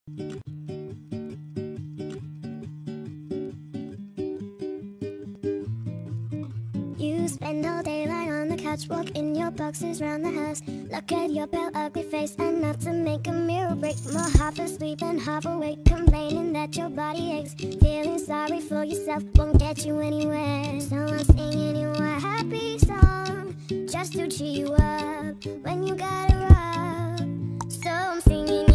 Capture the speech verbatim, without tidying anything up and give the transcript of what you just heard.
You spend all day lying on the couch, walk in your boxes round the house. Look at your pale, ugly face, enough to make a mirror break. More half asleep than half awake, complaining that your body aches. Feeling sorry for yourself won't get you anywhere. So I'm singing you a happy song, just to cheer you up when you got it rough. So I'm singing